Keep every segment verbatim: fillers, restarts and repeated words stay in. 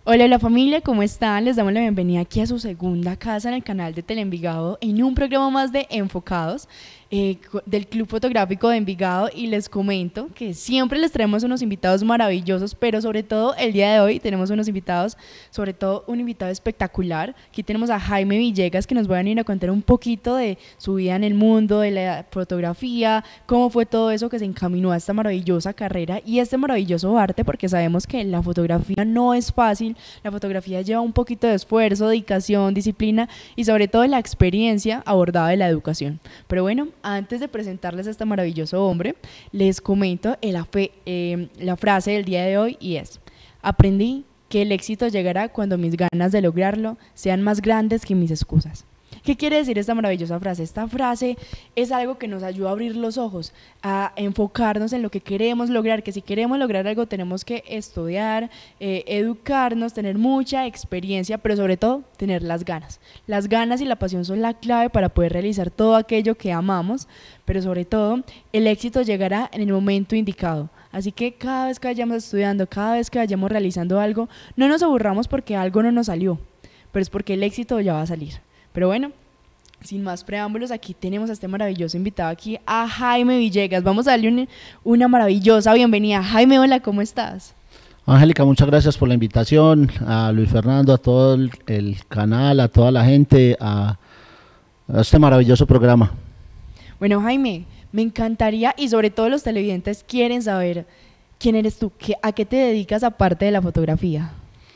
Hola, la familia, ¿cómo están? Les damos la bienvenida aquí a su segunda casa en el canal de Teleenvigado en un programa más de Enfocados eh, del Club Fotográfico de Envigado, y les comento que siempre les traemos unos invitados maravillosos, pero sobre todo el día de hoy tenemos unos invitados, sobre todo un invitado espectacular. Aquí tenemos a Jaime Villegas, que nos va a venir a contar un poquito de su vida en el mundo de la fotografía, cómo fue todo eso que se encaminó a esta maravillosa carrera y este maravilloso arte, porque sabemos que la fotografía no es fácil. La fotografía lleva un poquito de esfuerzo, dedicación, disciplina y sobre todo la experiencia abordada de la educación. Pero bueno, antes de presentarles a este maravilloso hombre, les comento el, eh, la frase del día de hoy, y es: aprendí que el éxito llegará cuando mis ganas de lograrlo sean más grandes que mis excusas. ¿Qué quiere decir esta maravillosa frase? Esta frase es algo que nos ayuda a abrir los ojos, a enfocarnos en lo que queremos lograr, que si queremos lograr algo tenemos que estudiar, eh, educarnos, tener mucha experiencia, pero sobre todo tener las ganas. Las ganas y la pasión son la clave para poder realizar todo aquello que amamos, pero sobre todo el éxito llegará en el momento indicado. Así que cada vez que vayamos estudiando, cada vez que vayamos realizando algo, no nos aburramos porque algo no nos salió, pero es porque el éxito ya va a salir. Pero bueno, sin más preámbulos, aquí tenemos a este maravilloso invitado, aquí a Jaime Villegas. Vamos a darle un, una maravillosa bienvenida. Jaime, hola, ¿cómo estás? Angélica, muchas gracias por la invitación, a Luis Fernando, a todo el, el canal, a toda la gente, a, a este maravilloso programa. Bueno, Jaime, me encantaría, y sobre todo los televidentes quieren saber quién eres tú, qué, a qué te dedicas aparte de la fotografía.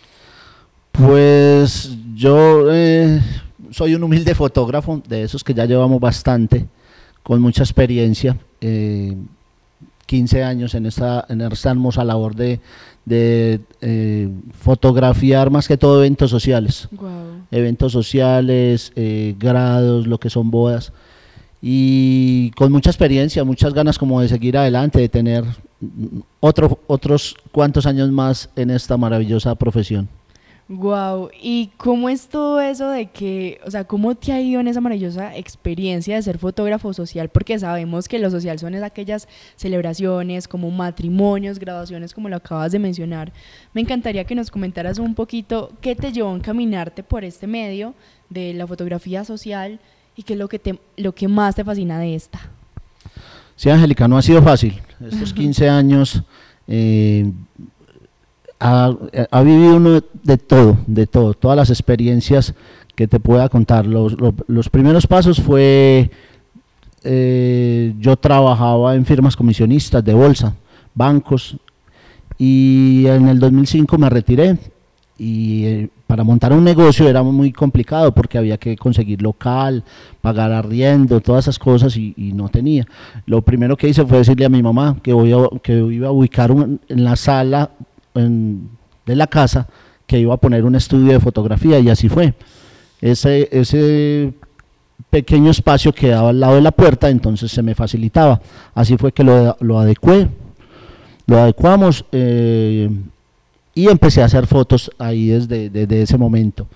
Pues yo eh, soy un humilde fotógrafo, de esos que ya llevamos bastante, con mucha experiencia, eh, quince años en esta, en esta hermosa labor de, de eh, fotografiar más que todo eventos sociales, wow. eventos sociales, eh, grados, lo que son bodas, y con mucha experiencia, muchas ganas como de seguir adelante, de tener otro, otros cuantos años más en esta maravillosa profesión. Wow, ¿y cómo es todo eso de que, o sea, cómo te ha ido en esa maravillosa experiencia de ser fotógrafo social? Porque sabemos que lo social son aquellas celebraciones como matrimonios, graduaciones, como lo acabas de mencionar. Me encantaría que nos comentaras un poquito qué te llevó a encaminarte por este medio de la fotografía social y qué es lo que, te, lo que más te fascina de esta. Sí, Angélica, no ha sido fácil. Estos quince años... Eh, Ha, ha vivido uno de todo, de todo, todas las experiencias que te pueda contar. Los, los, los primeros pasos fue, eh, yo trabajaba en firmas comisionistas de bolsa, bancos, y en el dos mil cinco me retiré, y eh, para montar un negocio era muy complicado porque había que conseguir local, pagar arriendo, todas esas cosas, y, y no tenía. Lo primero que hice fue decirle a mi mamá que, voy a, que iba a ubicar un, en la sala En, de la casa, que iba a poner un estudio de fotografía, y así fue. Ese, ese pequeño espacio quedaba al lado de la puerta, entonces se me facilitaba. Así fue que lo, lo adecué, lo adecuamos eh, y empecé a hacer fotos ahí desde, desde ese momento.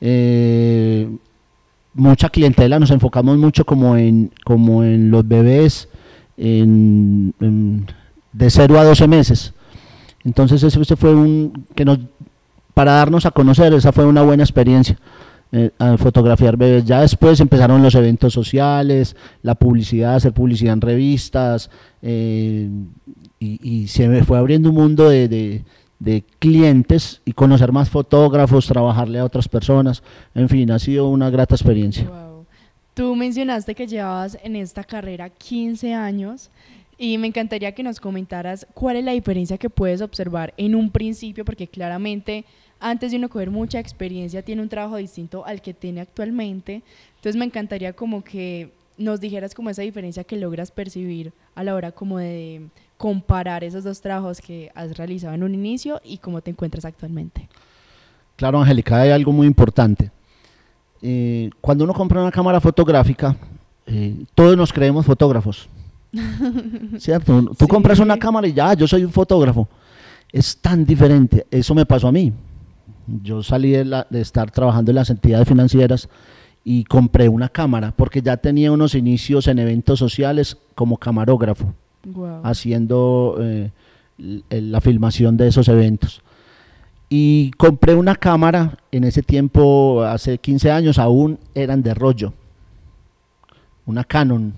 Eh, mucha clientela, nos enfocamos mucho como en, como en los bebés en, en, de cero a doce meses. Entonces ese fue un, que nos, para darnos a conocer, esa fue una buena experiencia, eh, a fotografiar bebés. Ya después empezaron los eventos sociales, la publicidad, hacer publicidad en revistas, eh, y, y se me fue abriendo un mundo de, de, de clientes y conocer más fotógrafos, trabajarle a otras personas, en fin, ha sido una grata experiencia. Wow. Tú mencionaste que llevabas en esta carrera quince años, y me encantaría que nos comentaras cuál es la diferencia que puedes observar en un principio, porque claramente antes de uno coger mucha experiencia tiene un trabajo distinto al que tiene actualmente. Entonces me encantaría como que nos dijeras como esa diferencia que logras percibir a la hora como de comparar esos dos trabajos que has realizado en un inicio y cómo te encuentras actualmente. Claro, Angélica, hay algo muy importante. Eh, cuando uno compra una cámara fotográfica, eh, todos nos creemos fotógrafos. ¿Cierto? Tú sí. compras una cámara y ya, yo soy un fotógrafo. Es tan diferente. Eso me pasó a mí. Yo salí de, la, de estar trabajando en las entidades financieras y compré una cámara porque ya tenía unos inicios en eventos sociales como camarógrafo, wow. haciendo eh, la filmación de esos eventos. Y compré una cámara, en ese tiempo, hace quince años, aún eran de rollo, una Canon,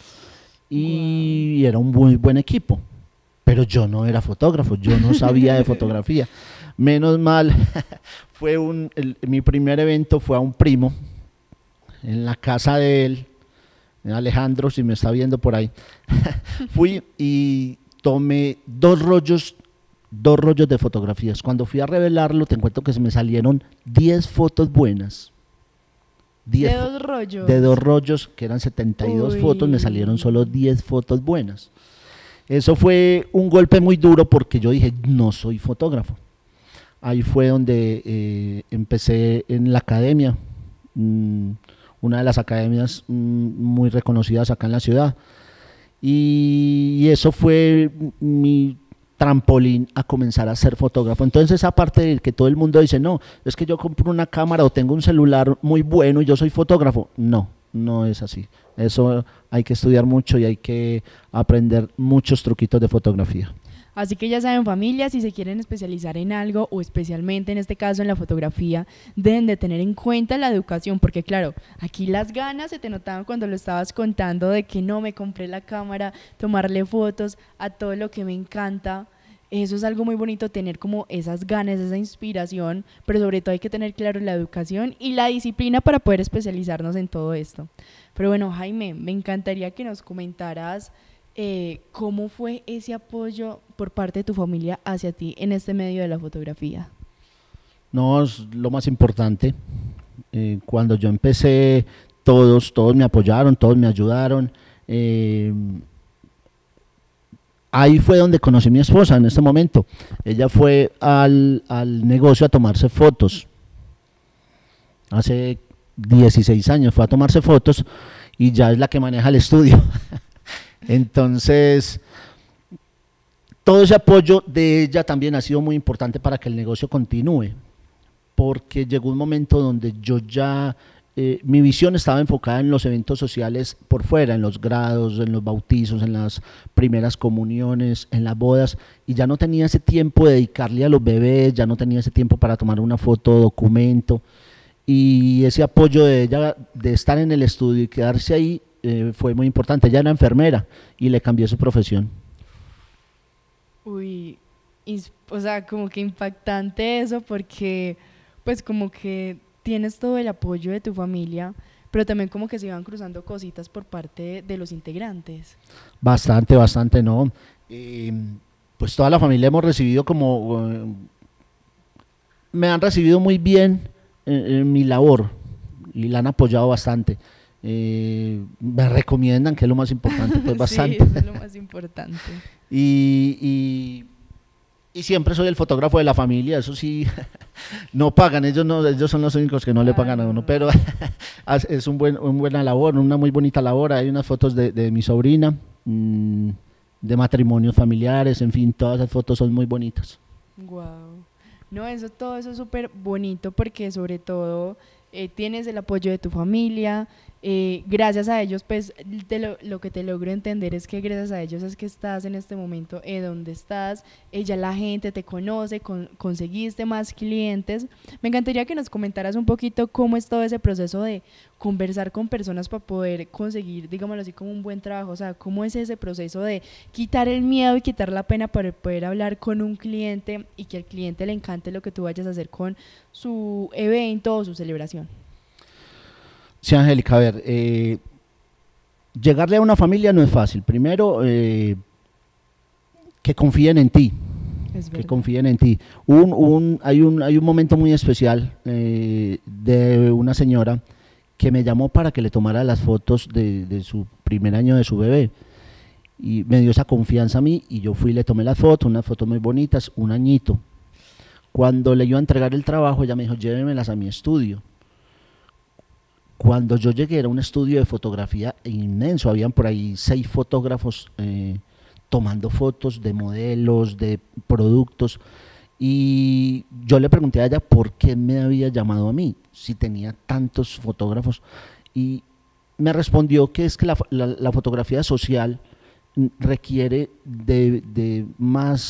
y wow. Era un muy buen equipo, pero yo no era fotógrafo, yo no sabía de fotografía. Menos mal, fue un, el, mi primer evento fue a un primo, en la casa de él, Alejandro, si me está viendo por ahí. Fui y tomé dos rollos, dos rollos de fotografías. Cuando fui a revelarlo, te encuentro que se me salieron diez fotos buenas. diez ¿De dos rollos? De dos rollos, que eran setenta y dos Uy. Fotos, me salieron solo diez fotos buenas. Eso fue un golpe muy duro porque yo dije, no soy fotógrafo. Ahí fue donde eh, empecé en la academia, mmm, una de las academias mmm, muy reconocidas acá en la ciudad. Y, y eso fue mi trampolín a comenzar a ser fotógrafo. Entonces, aparte de que todo el mundo dice, no, es que yo compro una cámara o tengo un celular muy bueno y yo soy fotógrafo. No, no es así. Eso hay que estudiar mucho y hay que aprender muchos truquitos de fotografía. Así que ya saben, familia, si se quieren especializar en algo o especialmente en este caso en la fotografía, deben de tener en cuenta la educación, porque claro, aquí las ganas se te notaban cuando lo estabas contando de que no me compré la cámara, tomarle fotos a todo lo que me encanta. Eso es algo muy bonito, tener como esas ganas, esa inspiración, pero sobre todo hay que tener claro la educación y la disciplina para poder especializarnos en todo esto. Pero bueno, Jaime, me encantaría que nos comentaras Eh, ¿cómo fue ese apoyo por parte de tu familia hacia ti en este medio de la fotografía? No, es lo más importante. Eh, cuando yo empecé, todos, todos me apoyaron, todos me ayudaron. Eh, ahí fue donde conocí a mi esposa en este momento. Ella fue al, al negocio a tomarse fotos. Hace dieciséis años fue a tomarse fotos y ya es la que maneja el estudio. Entonces, todo ese apoyo de ella también ha sido muy importante para que el negocio continúe, porque llegó un momento donde yo ya, eh, mi visión estaba enfocada en los eventos sociales por fuera, en los grados, en los bautizos, en las primeras comuniones, en las bodas, y ya no tenía ese tiempo de dedicarle a los bebés, ya no tenía ese tiempo para tomar una foto documento, y ese apoyo de ella, de estar en el estudio y quedarse ahí, Eh, fue muy importante. Ella era enfermera y le cambió su profesión. Uy, o sea, como que impactante eso, porque pues como que tienes todo el apoyo de tu familia, pero también como que se iban cruzando cositas por parte de los integrantes. Bastante, bastante, ¿no? Eh, pues toda la familia hemos recibido como, eh, me han recibido muy bien en, en mi labor y la han apoyado bastante. Eh, me recomiendan, que es lo más importante, pues bastante. Sí, eso es lo más importante. y, y, y siempre soy el fotógrafo de la familia, eso sí, no pagan, ellos no, ellos son los únicos que no ah, le pagan a uno, pero es un buen, una buena labor, una muy bonita labor. Hay unas fotos de, de mi sobrina, mmm, de matrimonios familiares, en fin, todas esas fotos son muy bonitas. Wow. No, eso, todo eso es súper bonito porque sobre todo eh, tienes el apoyo de tu familia, eh, gracias a ellos, pues te lo, lo que te logro entender es que gracias a ellos es que estás en este momento eh, donde estás, eh, ya la gente te conoce, con, conseguiste más clientes. Me encantaría que nos comentaras un poquito cómo es todo ese proceso de conversar con personas para poder conseguir, digámoslo así, como un buen trabajo, o sea, cómo es ese proceso de quitar el miedo y quitar la pena para poder hablar con un cliente y que al cliente le encante lo que tú vayas a hacer con su evento o su celebración. Sí, Angélica, a ver, eh, llegarle a una familia no es fácil. Primero, eh, que confíen en ti, que confíen en ti. Un, un, hay, un, hay un momento muy especial eh, de una señora que me llamó para que le tomara las fotos de, de su primer año de su bebé, y me dio esa confianza a mí, y yo fui y le tomé las fotos, unas fotos muy bonitas, un añito. Cuando le iba a entregar el trabajo, ella me dijo, llévemelas a mi estudio. Cuando yo llegué era un estudio de fotografía inmenso, habían por ahí seis fotógrafos eh, tomando fotos de modelos, de productos, y yo le pregunté a ella por qué me había llamado a mí, si tenía tantos fotógrafos, y me respondió que es que la, la, la fotografía social requiere de, de más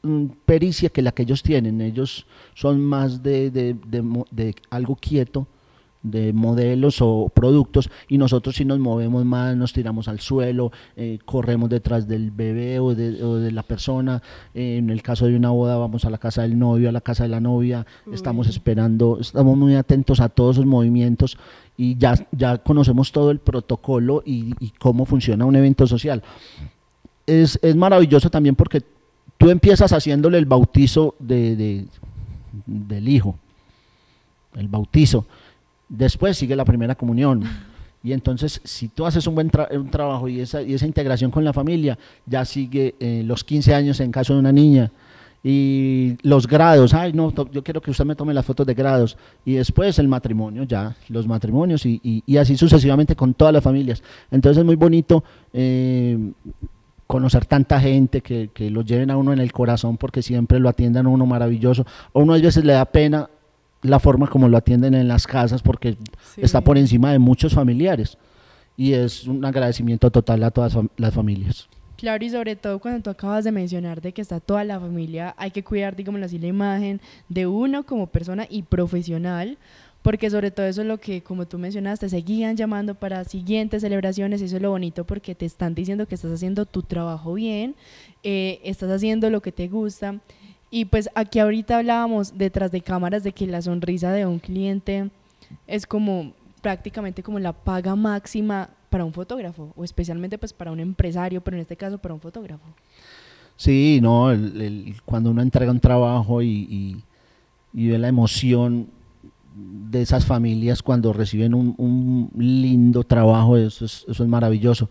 mm, pericia que la que ellos tienen. Ellos son más de, de, de, de algo quieto, de modelos o productos, y nosotros sí nos movemos más, nos tiramos al suelo, eh, corremos detrás del bebé o de, o de la persona. Eh, en el caso de una boda vamos a la casa del novio, a la casa de la novia. Uy. Estamos esperando, estamos muy atentos a todos esos movimientos y ya, ya conocemos todo el protocolo y, y cómo funciona un evento social. Es, es maravilloso también porque tú empiezas haciéndole el bautizo de, de, del hijo, el bautizo. Después sigue la primera comunión, y entonces si tú haces un buen tra un trabajo y esa, y esa integración con la familia, ya sigue eh, los quince años en caso de una niña, y los grados, ay no, yo quiero que usted me tome las fotos de grados, y después el matrimonio, ya, los matrimonios, y, y, y así sucesivamente con todas las familias. Entonces es muy bonito eh, conocer tanta gente, que, que lo lleven a uno en el corazón, porque siempre lo atiendan a uno maravilloso. A uno a veces le da pena la forma como lo atienden en las casas, porque sí, está por encima de muchos familiares, y es un agradecimiento total a todas las familias. Claro, y sobre todo cuando tú acabas de mencionar de que está toda la familia, hay que cuidar, digámoslo así, la imagen de uno como persona y profesional, porque sobre todo eso es lo que, como tú mencionaste, seguían llamando para siguientes celebraciones, y eso es lo bonito, porque te están diciendo que estás haciendo tu trabajo bien, eh, estás haciendo lo que te gusta. Y pues aquí ahorita hablábamos detrás de cámaras de que la sonrisa de un cliente es como prácticamente como la paga máxima para un fotógrafo, o especialmente pues para un empresario, pero en este caso para un fotógrafo. Sí, no, el, el, cuando uno entrega un trabajo y, y, y ve la emoción de esas familias cuando reciben un, un lindo trabajo, eso es, eso es maravilloso.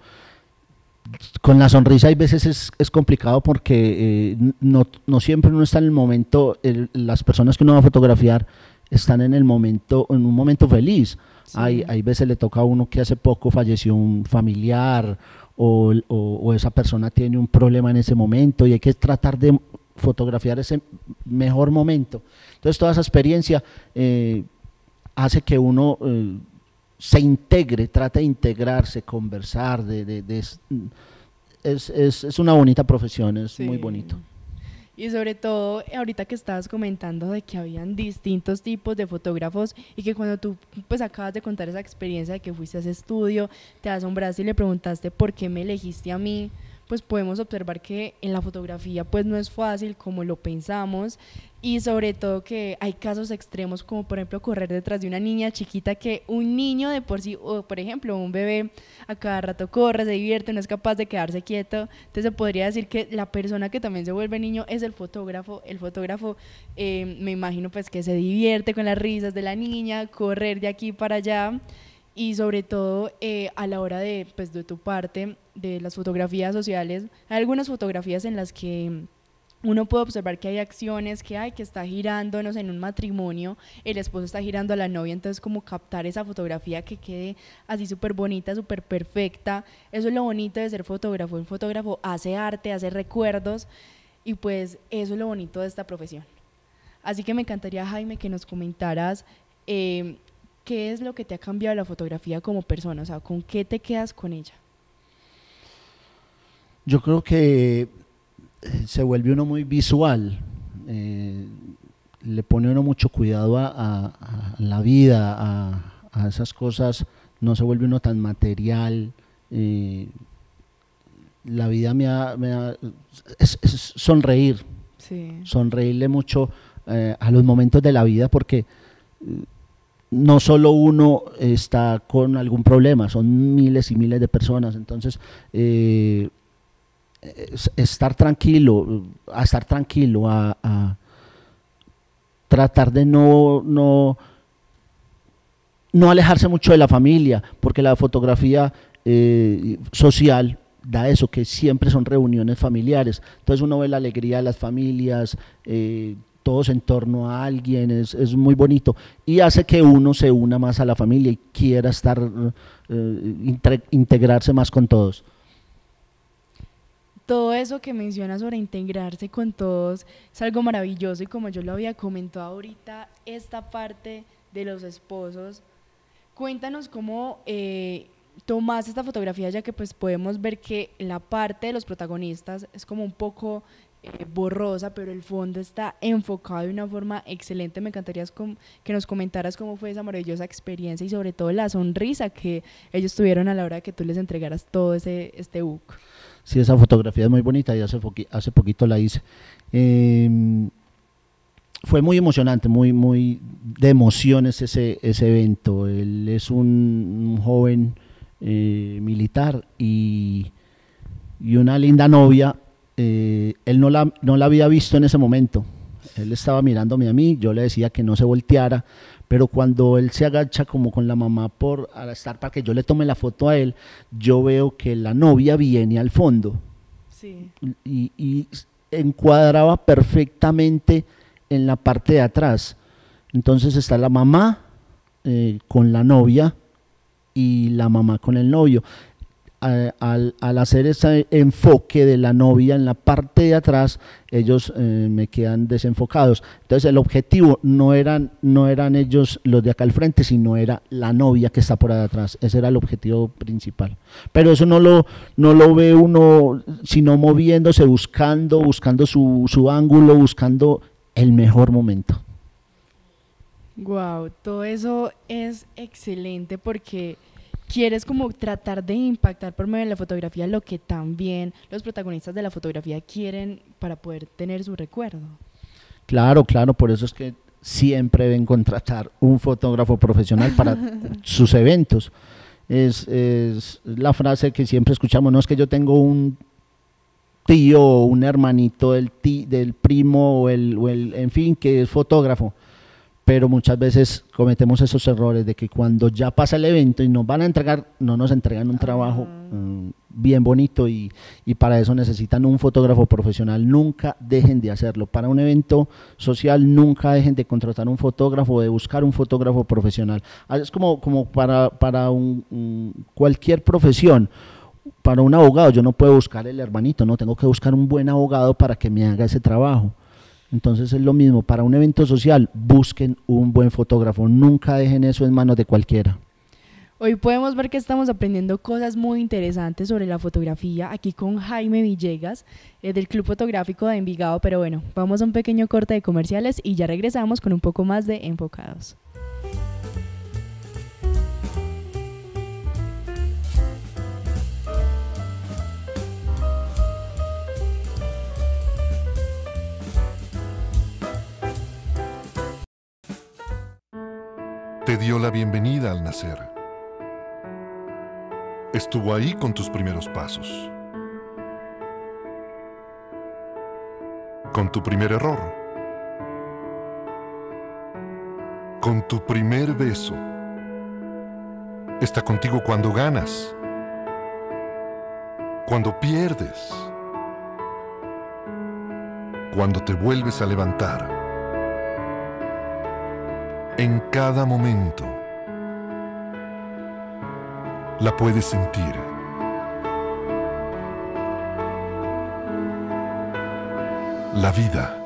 Con la sonrisa hay veces es, es complicado, porque eh, no, no siempre uno está en el momento, el, las personas que uno va a fotografiar están en el momento, en un momento feliz. Sí. Hay, hay veces le toca a uno que hace poco falleció un familiar, o, o, o esa persona tiene un problema en ese momento, y hay que tratar de fotografiar ese mejor momento. Entonces toda esa experiencia eh, hace que uno eh, se integre, trata de integrarse, conversar, de, de, de es, es, es una bonita profesión, es sí. muy bonito. Y sobre todo, ahorita que estabas comentando de que habían distintos tipos de fotógrafos, y que cuando tú pues acabas de contar esa experiencia de que fuiste a ese estudio, te asombraste y le preguntaste por qué me elegiste a mí, pues podemos observar que en la fotografía pues no es fácil como lo pensamos, y sobre todo que hay casos extremos, como por ejemplo correr detrás de una niña chiquita, que un niño de por sí, o por ejemplo un bebé a cada rato corre, se divierte, no es capaz de quedarse quieto. Entonces se podría decir que la persona que también se vuelve niño es el fotógrafo. El fotógrafo eh, me imagino pues que se divierte con las risas de la niña, correr de aquí para allá. Y sobre todo eh, a la hora de, pues, de tu parte, de las fotografías sociales, hay algunas fotografías en las que uno puede observar que hay acciones, que hay que está girando, no sé, en un matrimonio, el esposo está girando a la novia, entonces como captar esa fotografía que quede así súper bonita, súper perfecta. Eso es lo bonito de ser fotógrafo. Un fotógrafo hace arte, hace recuerdos, y pues eso es lo bonito de esta profesión. Así que me encantaría, Jaime, que nos comentaras eh, ¿qué es lo que te ha cambiado la fotografía como persona? O sea, ¿con qué te quedas con ella? Yo creo que se vuelve uno muy visual, eh, le pone uno mucho cuidado a, a, a la vida, a, a esas cosas, no se vuelve uno tan material. Eh, la vida me ha, me ha es, es sonreír, sí. sonreírle mucho eh, a los momentos de la vida, porque eh, no solo uno está con algún problema, son miles y miles de personas. Entonces eh, estar tranquilo, a estar tranquilo, a, a tratar de no, no, no alejarse mucho de la familia, porque la fotografía eh, social da eso, que siempre son reuniones familiares. Entonces uno ve la alegría de las familias, eh, todos en torno a alguien, es, es muy bonito, y hace que uno se una más a la familia y quiera estar, eh, integrarse más con todos. Todo eso que mencionas sobre integrarse con todos es algo maravilloso, y como yo lo había comentado ahorita, esta parte de los esposos, cuéntanos cómo eh, tomaste esta fotografía, ya que pues podemos ver que la parte de los protagonistas es como un poco eh, borrosa, pero el fondo está enfocado de una forma excelente. Me encantaría que nos comentaras cómo fue esa maravillosa experiencia y sobre todo la sonrisa que ellos tuvieron a la hora de que tú les entregaras todo ese este book. Sí, esa fotografía es muy bonita y hace, hace poquito la hice. Eh, fue muy emocionante, muy, muy de emociones ese, ese evento. Él es un, un joven eh, militar y, y una linda novia. Eh, él no la, no la había visto en ese momento. Él estaba mirándome a mí, yo le decía que no se volteara, pero cuando él se agacha como con la mamá por a estar para que yo le tome la foto a él, yo veo que la novia viene al fondo. Sí. y, y encuadraba perfectamente en la parte de atrás. Entonces está la mamá eh, con la novia y la mamá con el novio. Al, al hacer ese enfoque de la novia en la parte de atrás, ellos eh, me quedan desenfocados. Entonces el objetivo no eran, no eran ellos los de acá al frente, sino era la novia que está por allá atrás. Ese era el objetivo principal. Pero eso no lo, no lo ve uno, sino moviéndose, buscando, buscando su, su ángulo, buscando el mejor momento. Wow, todo eso es excelente porque quieres como tratar de impactar por medio de la fotografía lo que también los protagonistas de la fotografía quieren para poder tener su recuerdo. Claro, claro, por eso es que siempre deben contratar un fotógrafo profesional para sus eventos. Es, es la frase que siempre escuchamos, no es que yo tengo un tío o un hermanito del, tí, del primo o el, o el, en fin, que es fotógrafo. Pero muchas veces cometemos esos errores de que cuando ya pasa el evento y nos van a entregar, no nos entregan un trabajo um, bien bonito y, y para eso necesitan un fotógrafo profesional. Nunca dejen de hacerlo. Para un evento social nunca dejen de contratar un fotógrafo, de buscar un fotógrafo profesional. Es como, como para, para un, un, cualquier profesión. Para un abogado yo no puedo buscar el hermanito, no, tengo que buscar un buen abogado para que me haga ese trabajo. Entonces es lo mismo, para un evento social busquen un buen fotógrafo, nunca dejen eso en manos de cualquiera. Hoy podemos ver que estamos aprendiendo cosas muy interesantes sobre la fotografía aquí con Jaime Villegas eh, del Club Fotográfico de Envigado, pero bueno, vamos a un pequeño corte de comerciales y ya regresamos con un poco más de Enfocados. Te dio la bienvenida al nacer. Estuvo ahí con tus primeros pasos, con tu primer error, con tu primer beso. Está contigo cuando ganas, cuando pierdes, cuando te vuelves a levantar. En cada momento la puedes sentir. La vida.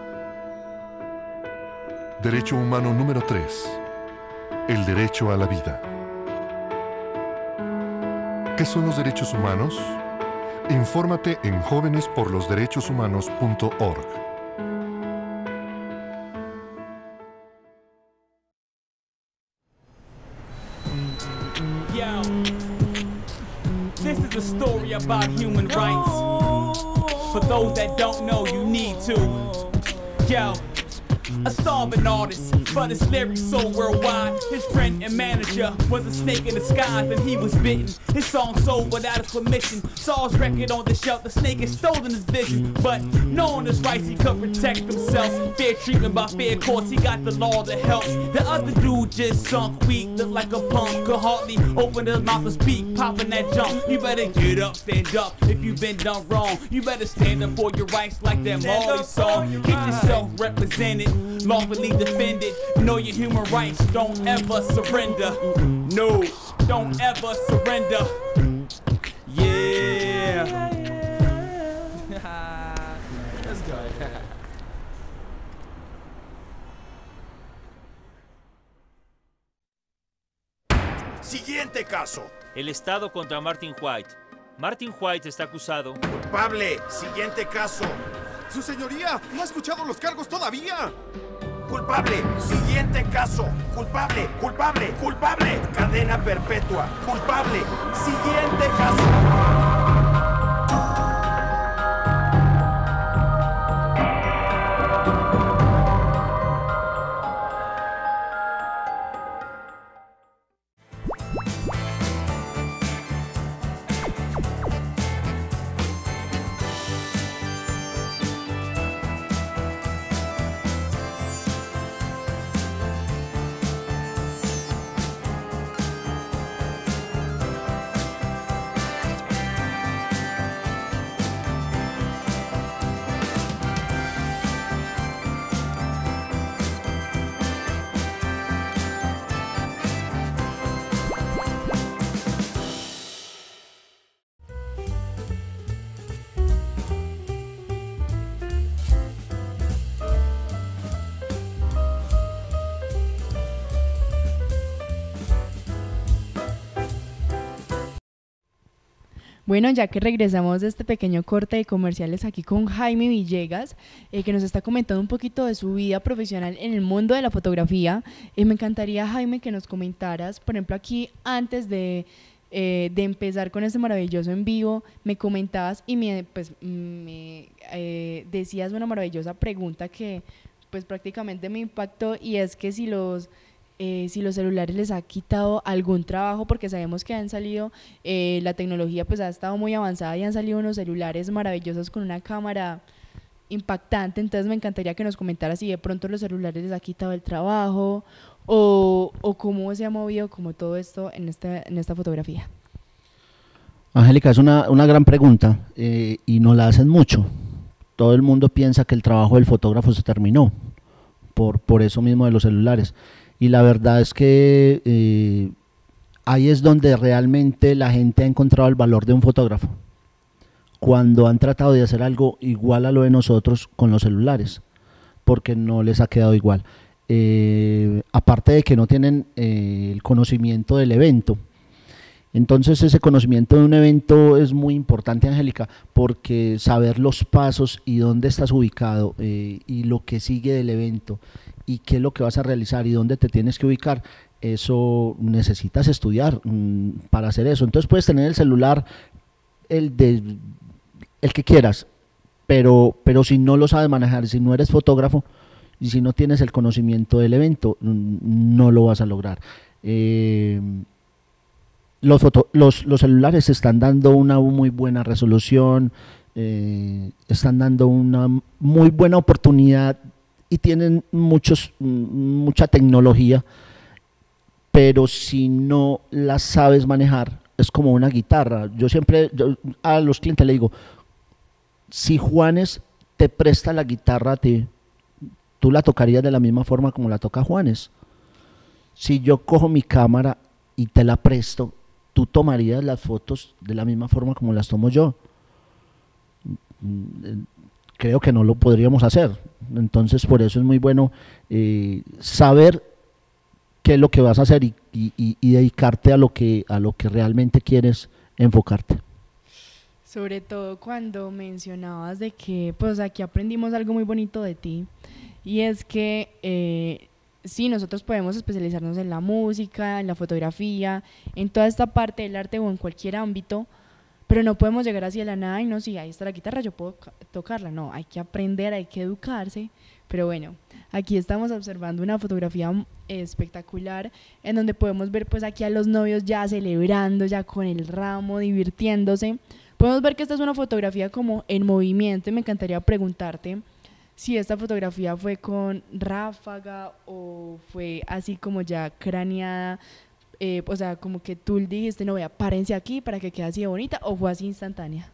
Derecho humano número tres. El derecho a la vida. ¿Qué son los derechos humanos? Infórmate en jóvenes por los derechos humanos punto org. Yo, this is a story about human rights. For those that don't know, you need to. Yo, a starving artist, but his lyrics so worldwide. His friend and manager was a snake in disguise, and he was bitten. His song sold without his permission. Saw his record on the shelf, the snake had stolen his vision. But knowing his rights, he could protect himself. Fair treatment by fair courts, he got the law to help. The other dude just sunk weak, looked like a punk. Could hardly open his mouth to speak, popping that junk. You better get up, stand up, if you've been done wrong. You better stand up for your rights like that Marley song. Get yourself represented, lawfully defended. Know your human rights, don't ever surrender. No, don't ever surrender. Yeah. Let's go. Siguiente caso. El Estado contra Martin White. Martin White está acusado. Culpable. Siguiente caso. ¡Su señoría! ¡No ha escuchado los cargos todavía! ¡Culpable! Siguiente caso. ¡Culpable! ¡Culpable! ¡Culpable! Cadena perpetua. ¡Culpable! Siguiente caso. Bueno, ya que regresamos de este pequeño corte de comerciales aquí con Jaime Villegas, eh, que nos está comentando un poquito de su vida profesional en el mundo de la fotografía, eh, me encantaría, Jaime, que nos comentaras, por ejemplo, aquí antes de, eh, de empezar con este maravilloso en vivo, me comentabas y me, pues, me eh, decías una maravillosa pregunta que pues prácticamente me impactó, y es que si los... Eh, si los celulares les ha quitado algún trabajo, porque sabemos que han salido, eh, la tecnología pues ha estado muy avanzada y han salido unos celulares maravillosos con una cámara impactante. Entonces me encantaría que nos comentaras si de pronto los celulares les ha quitado el trabajo o, o cómo se ha movido como todo esto en, este, en esta fotografía. Angélica, es una, una gran pregunta eh, y no la hacen mucho. Todo el mundo piensa que el trabajo del fotógrafo se terminó por, por eso mismo de los celulares. Y la verdad es que eh, ahí es donde realmente la gente ha encontrado el valor de un fotógrafo, cuando han tratado de hacer algo igual a lo de nosotros con los celulares, porque no les ha quedado igual. Eh, aparte de que no tienen eh, el conocimiento del evento. Entonces ese conocimiento de un evento es muy importante, Angélica, porque saber los pasos y dónde estás ubicado eh, y lo que sigue del evento y qué es lo que vas a realizar y dónde te tienes que ubicar, eso necesitas estudiar mmm, para hacer eso. Entonces puedes tener el celular, el, de, el que quieras, pero, pero si no lo sabes manejar, si no eres fotógrafo y si no tienes el conocimiento del evento, no lo vas a lograr. Eh, los, foto, los, los celulares están dando una muy buena resolución, eh, están dando una muy buena oportunidad y tienen muchos, mucha tecnología, pero si no la sabes manejar, es como una guitarra. Yo siempre yo, a los clientes le digo, si Juanes te presta la guitarra a ti, tú la tocarías de la misma forma como la toca Juanes. Si yo cojo mi cámara y te la presto, tú tomarías las fotos de la misma forma como las tomo yo. Creo que no lo podríamos hacer. Entonces por eso es muy bueno eh, saber qué es lo que vas a hacer y, y, y dedicarte a lo que a lo que realmente quieres enfocarte. Sobre todo cuando mencionabas de que pues aquí aprendimos algo muy bonito de ti, y es que eh, sí, nosotros podemos especializarnos en la música, en la fotografía, en toda esta parte del arte o en cualquier ámbito, pero no podemos llegar así de la nada y no, sí, ahí está la guitarra, yo puedo tocarla. No, hay que aprender, hay que educarse. Pero bueno, aquí estamos observando una fotografía espectacular en donde podemos ver pues aquí a los novios ya celebrando, ya con el ramo, divirtiéndose. Podemos ver que esta es una fotografía como en movimiento, y me encantaría preguntarte si esta fotografía fue con ráfaga o fue así como ya craneada. Eh, o sea, como que tú dijiste, no, vea, párense aquí para que quede así de bonita, o fue así instantánea.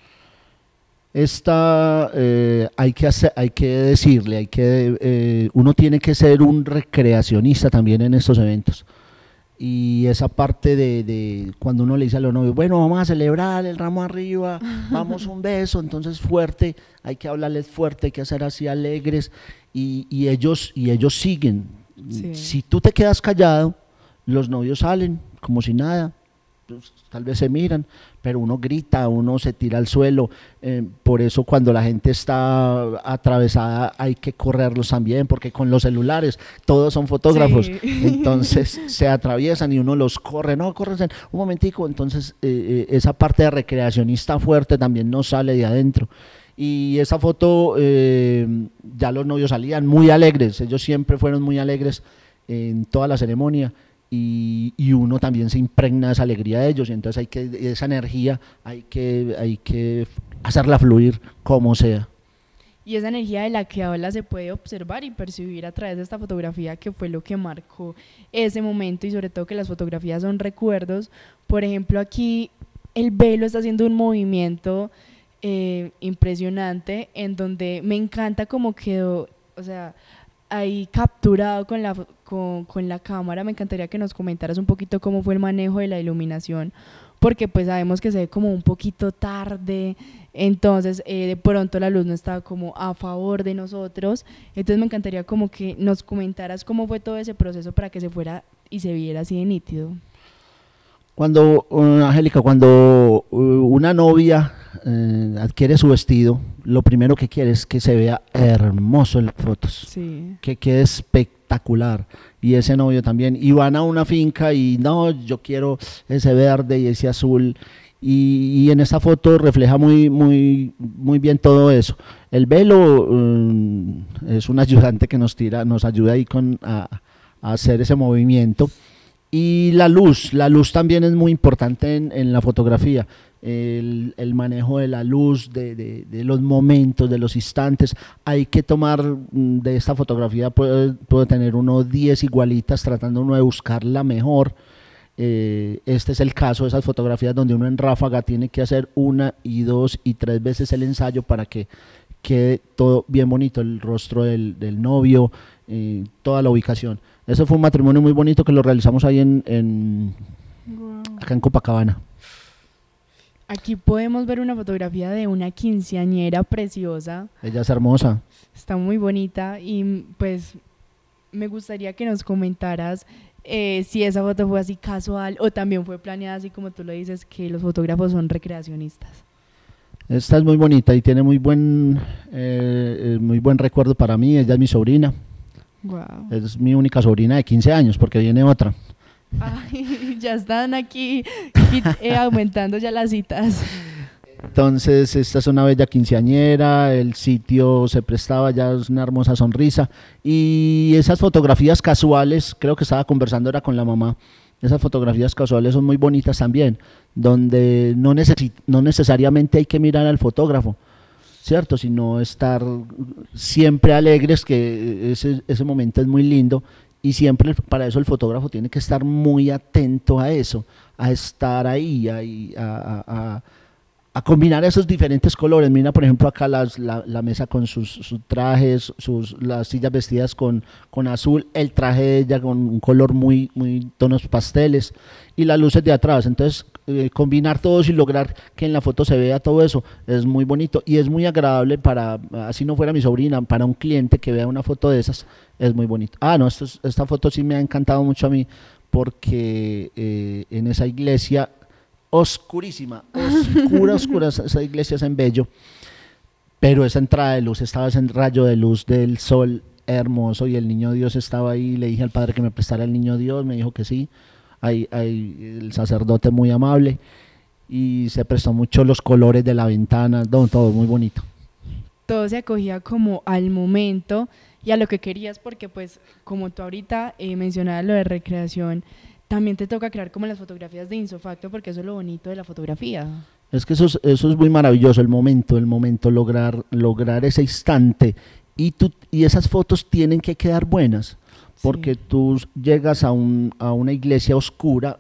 Esta eh, hay que hacer, hay que decirle, hay que eh, uno tiene que ser un recreacionista también en estos eventos, y esa parte de, de cuando uno le dice a los novios, bueno, vamos a celebrar el ramo arriba, vamos un beso, entonces fuerte, hay que hablarles fuerte, hay que hacer así alegres, y, y ellos y ellos siguen. Sí. Si tú te quedas callado, los novios salen como si nada pues, tal vez se miran, pero uno grita, uno se tira al suelo, eh, por eso cuando la gente está atravesada hay que correrlos también, porque con los celulares todos son fotógrafos, Sí. entonces se atraviesan y uno los corre, no, córrense un momentico, entonces eh, eh, esa parte de recreacionista fuerte también nos sale de adentro. Y esa foto, eh, ya los novios salían muy alegres, ellos siempre fueron muy alegres en toda la ceremonia, y, y uno también se impregna de esa alegría de ellos, y entonces hay que, esa energía hay que, hay que hacerla fluir como sea. Y esa energía de la que habla se puede observar y percibir a través de esta fotografía, que fue lo que marcó ese momento, y sobre todo que las fotografías son recuerdos. Por ejemplo, aquí el velo está haciendo un movimiento eh, impresionante, en donde me encanta cómo quedó, o sea, ahí capturado con la, con, con la cámara. Me encantaría que nos comentaras un poquito cómo fue el manejo de la iluminación, porque pues sabemos que se ve como un poquito tarde, entonces eh, de pronto la luz no estaba como a favor de nosotros, entonces me encantaría como que nos comentaras cómo fue todo ese proceso para que se fuera y se viera así de nítido. Cuando, uh, Angélica, cuando uh, una novia uh, adquiere su vestido, lo primero que quiere es que se vea hermoso en las fotos, Sí. que quede espectacular, y ese novio también, y van a una finca y no, yo quiero ese verde y ese azul, y, y en esta foto refleja muy, muy, muy bien todo eso. El velo um, es un ayudante que nos tira, nos ayuda ahí con, a, a hacer ese movimiento. Y la luz, la luz también es muy importante en, en la fotografía, el, el manejo de la luz, de, de, de los momentos, de los instantes. Hay que tomar de esta fotografía, puede, puede tener uno diez igualitas, tratando uno de buscar la mejor. Eh, este es el caso de esas fotografías donde uno en ráfaga tiene que hacer una y dos y tres veces el ensayo para que quede todo bien bonito, el rostro del, del novio, eh, toda la ubicación. Ese fue un matrimonio muy bonito que lo realizamos ahí en, en Wow. acá en Copacabana. Aquí podemos ver una fotografía de una quinceañera preciosa, Ella es hermosa. está muy bonita, y pues me gustaría que nos comentaras eh, si esa foto fue así casual o también fue planeada, así como tú lo dices, que los fotógrafos son recreacionistas. Esta es muy bonita y tiene muy buen, eh, muy buen recuerdo para mí. Ella es mi sobrina, Wow. es mi única sobrina de quince años, porque viene otra. Ay, ya están aquí quit- eh, aumentando ya las citas. Entonces esta es una bella quinceañera, el sitio se prestaba, ya es una hermosa sonrisa, y esas fotografías casuales, creo que estaba conversando era con la mamá, esas fotografías casuales son muy bonitas también, donde no, necesi- no necesariamente hay que mirar al fotógrafo, ¿cierto? Sino estar siempre alegres, que ese, ese momento es muy lindo, y siempre para eso el fotógrafo tiene que estar muy atento a eso, a estar ahí, ahí a, a, a a combinar esos diferentes colores. Mira, por ejemplo, acá las, la, la mesa con sus, sus trajes, sus, las sillas vestidas con, con azul, el traje de ella con un color muy, muy tonos pasteles, y las luces de atrás. Entonces, eh, combinar todos y lograr que en la foto se vea todo eso es muy bonito y es muy agradable para, así no fuera mi sobrina, para un cliente que vea una foto de esas, es muy bonito. Ah, no, esto es, esta foto sí me ha encantado mucho a mí, porque eh, en esa iglesia oscurísima, oscura, oscura, esa iglesia es en Bello, pero esa entrada de luz, estaba ese rayo de luz del sol hermoso, y el niño Dios estaba ahí. Le dije al padre que me prestara el niño Dios, me dijo que sí. Hay, hay el sacerdote muy amable, y se prestó mucho los colores de la ventana, todo, todo muy bonito. Todo se acogía como al momento y a lo que querías, porque pues como tú ahorita eh, mencionabas lo de recreación, también te toca crear como las fotografías de insofacto, porque eso es lo bonito de la fotografía. Es que eso es, eso es muy maravilloso, el momento, el momento, lograr, lograr ese instante, y, tú, y esas fotos tienen que quedar buenas, porque Sí. tú llegas a, un, a una iglesia oscura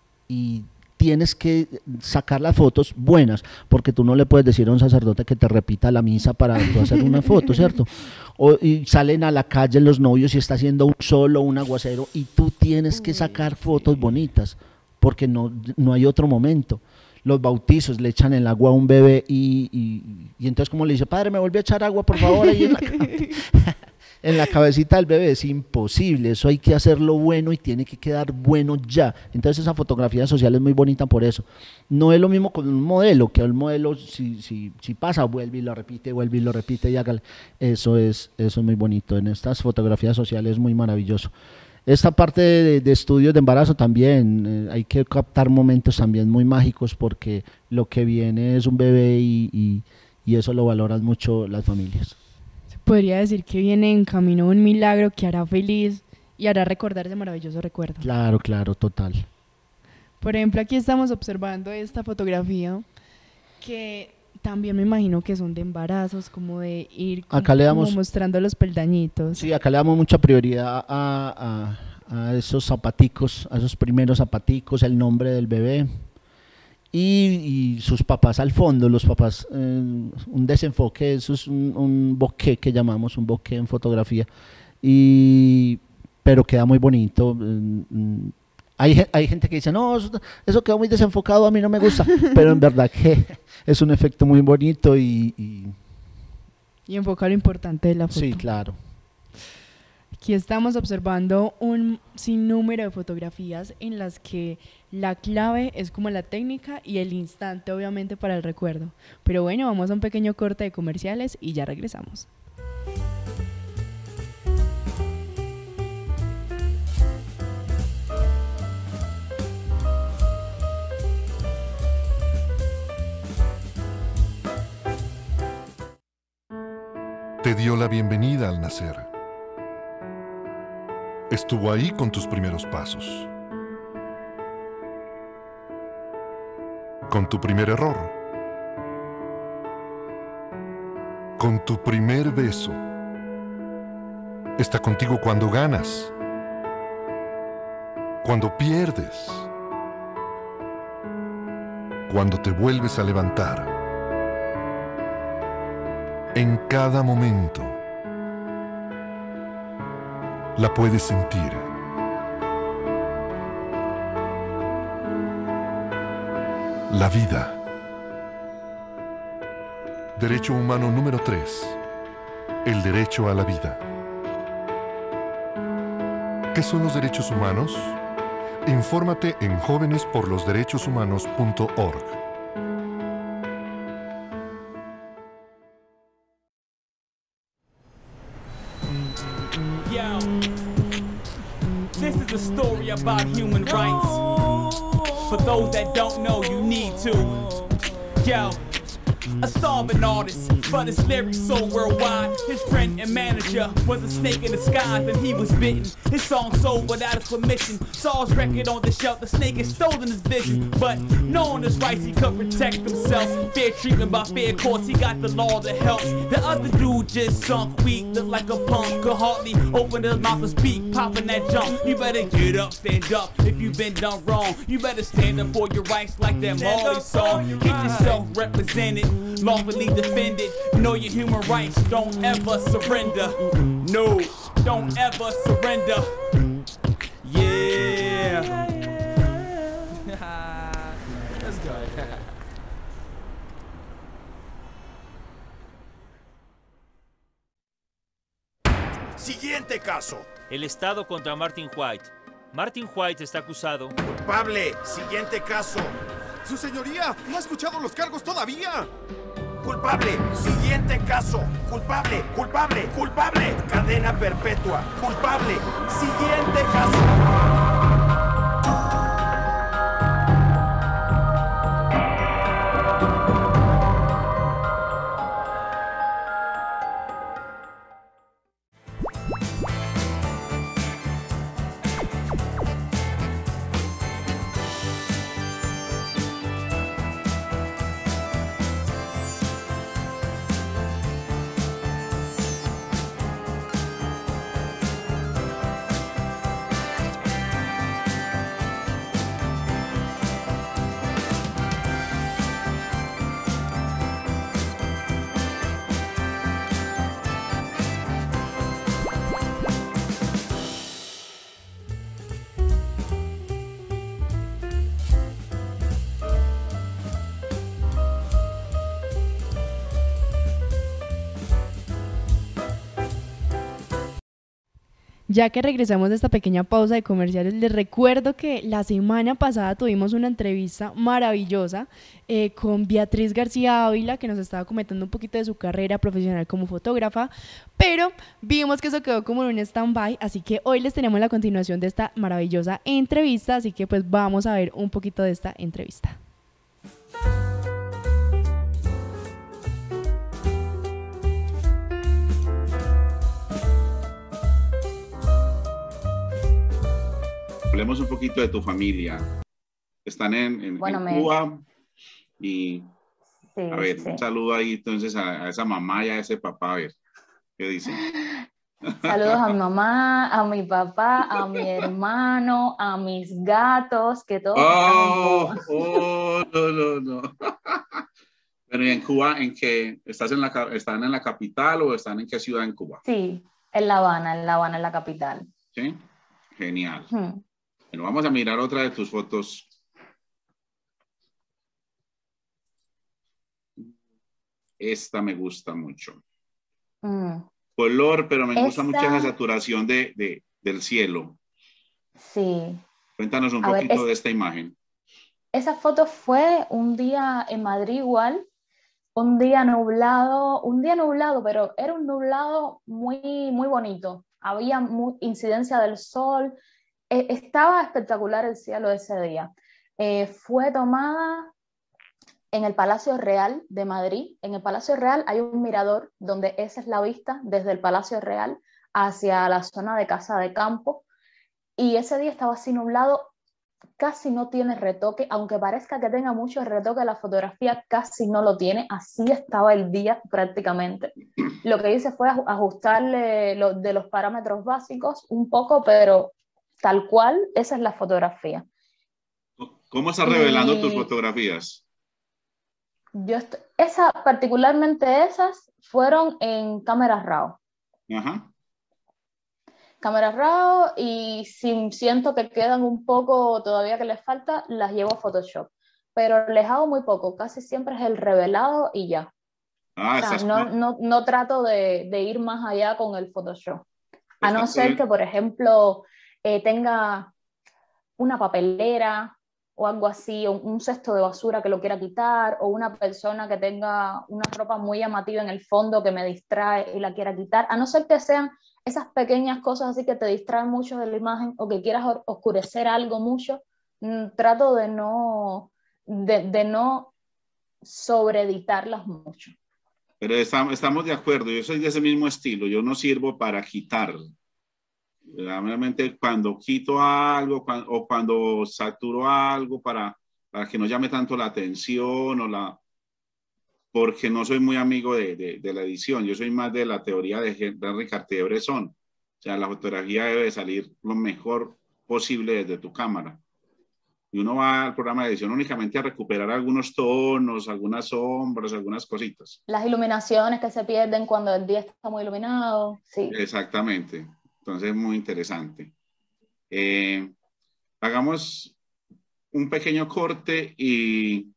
y tienes que sacar las fotos buenas, porque tú no le puedes decir a un sacerdote que te repita la misa para tú hacer una foto, ¿cierto? O, y salen a la calle los novios y está haciendo un sol o un aguacero, y tú tienes que sacar fotos bonitas, porque no, no hay otro momento. Los bautizos, le echan el agua a un bebé y, y, y entonces como le dice, padre, me vuelve a echar agua por favor ahí en la cama. en la cabecita del bebé es imposible, eso hay que hacerlo bueno y tiene que quedar bueno ya. Entonces esa fotografía social es muy bonita por eso. No es lo mismo con un modelo, que el modelo si, si, si pasa, vuelve y lo repite, vuelve y lo repite y hágale. Eso es, eso es muy bonito, en estas fotografías sociales es muy maravilloso. Esta parte de, de estudios de embarazo también, eh, hay que captar momentos también muy mágicos porque lo que viene es un bebé y, y, y eso lo valoran mucho las familias. Podría decir que viene en camino un milagro que hará feliz y hará recordar ese maravilloso recuerdo. Claro, claro, total. Por ejemplo, aquí estamos observando esta fotografía que también me imagino que son de embarazos, como de ir acá le damos, como mostrando los peldañitos. Sí, acá le damos mucha prioridad a, a, a esos zapaticos, a esos primeros zapaticos, el nombre del bebé. Y, y sus papás al fondo, los papás, eh, un desenfoque, eso es un, un bokeh que llamamos, un bokeh en fotografía, y, pero queda muy bonito. Hay, hay gente que dice, no, eso, eso quedó muy desenfocado, a mí no me gusta, pero en verdad que es un efecto muy bonito y... Y, y enfoca lo importante de la foto. Sí, claro. Aquí estamos observando un sinnúmero de fotografías en las que la clave es como la técnica y el instante obviamente para el recuerdo. Pero bueno, vamos a un pequeño corte de comerciales y ya regresamos. Te dio la bienvenida al nacer. Estuvo ahí con tus primeros pasos, con tu primer error, con tu primer beso. Está contigo cuando ganas, cuando pierdes, cuando te vuelves a levantar. En cada momento la puedes sentir. La vida. Derecho humano número tres. El derecho a la vida. ¿Qué son los derechos humanos? Infórmate en jóvenes por los derechos humanos punto org. Yo, this is a story about human rights. For those that don't know, you need to. Yo, a starving artist, but his lyrics so worldwide. His friend and manager was a snake in disguise, and he was bitten. His song sold without his permission. Saw his record on the shelf, the snake had stolen his vision. But knowing his rights, he could protect himself. Fair treatment by fair courts, he got the law to help. The other dude just sunk weak, looked like a punk. Could hardly open his mouth to speak, popping that junk. You better get up, stand up if you've been done wrong. You better stand up for your rights like that Marley song. Get yourself represented, lawfully defended. Know your human rights, don't ever surrender. No, don't ever surrender. Yeah. Let's go. Siguiente caso. El Estado contra Martin White. Martin White está acusado. Culpable. Siguiente caso. ¡Su señoría! ¿No ha escuchado los cargos todavía? Culpable. Siguiente caso. Culpable. Culpable. Culpable. Cadena perpetua. Culpable. Siguiente caso. Ya que regresamos de esta pequeña pausa de comerciales, les recuerdo que la semana pasada tuvimos una entrevista maravillosa eh, con Beatriz García Ávila, que nos estaba comentando un poquito de su carrera profesional como fotógrafa, pero vimos que eso quedó como en un stand-by, así que hoy les tenemos la continuación de esta maravillosa entrevista, así que pues vamos a ver un poquito de esta entrevista. Hablemos un poquito de tu familia. Están en, en, bueno, en me... Cuba y sí, a ver, sí. un saludo ahí entonces a, a esa mamá y a ese papá, a ver, ¿qué dicen? Saludos a mi mamá, a mi papá, a mi hermano, a mis gatos, que todos Oh, están en Cuba. oh, no, no, no. Pero ¿y en Cuba, en qué? ¿Estás en la, ¿Están en la capital o están en qué ciudad en Cuba? Sí, en La Habana, en La Habana, en la capital. Sí, genial. Hmm. Bueno, vamos a mirar otra de tus fotos. Esta me gusta mucho. Mm. Color, pero me Esta... gusta mucho esa saturación de, de, del cielo. Sí. Cuéntanos un a poquito ver, es... de esta imagen. Esa foto fue un día en Madrid igual, un día nublado, un día nublado, pero era un nublado muy, muy bonito. Había muy, incidencia del sol. Eh, estaba espectacular el cielo ese día. Eh, fue tomada en el Palacio Real de Madrid. En el Palacio Real hay un mirador donde esa es la vista desde el Palacio Real hacia la zona de Casa de Campo. Y ese día estaba así nublado, casi no tiene retoque, aunque parezca que tenga mucho retoque, la fotografía casi no lo tiene. Así estaba el día prácticamente. Lo que hice fue ajustarle lo, de los parámetros básicos un poco, pero tal cual, esa es la fotografía. ¿Cómo estás revelando y tus fotografías? Yo estoy, esa, particularmente esas fueron en cámara RAW. Ajá. Cámara RAW, y si siento que quedan un poco todavía que les falta, las llevo a Photoshop. Pero les hago muy poco, casi siempre es el revelado y ya. Ah, o sea, estás... no, no, no trato de, de ir más allá con el Photoshop. A no ser que, por ejemplo, eh, tenga una papelera o algo así, o un cesto de basura que lo quiera quitar, o una persona que tenga una ropa muy llamativa en el fondo que me distrae y la quiera quitar. A no ser que sean esas pequeñas cosas así que te distraen mucho de la imagen o que quieras oscurecer algo mucho, mmm, trato de no, de, de no sobreeditarlas mucho. Pero estamos, estamos de acuerdo, yo soy de ese mismo estilo, yo no sirvo para quitar. Realmente cuando quito algo cuando, o cuando saturo algo para, para que no llame tanto la atención o la... porque no soy muy amigo de, de, de la edición, yo soy más de la teoría de Henry Cartier-Bresson. O sea, la fotografía debe salir lo mejor posible desde tu cámara. Y uno va al programa de edición únicamente a recuperar algunos tonos, algunas sombras, algunas cositas. Las iluminaciones que se pierden cuando el día está muy iluminado, sí. Exactamente. Entonces, muy interesante. Eh, hagamos un pequeño corte y